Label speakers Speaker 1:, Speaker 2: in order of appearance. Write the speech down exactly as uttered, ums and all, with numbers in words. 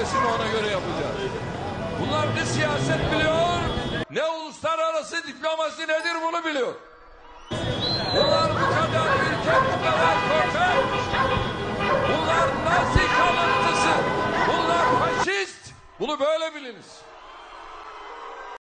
Speaker 1: projesini ona göre yapacağız. Bunlar ne siyaset biliyor, ne uluslararası diplomasi nedir bunu biliyor. Bunlar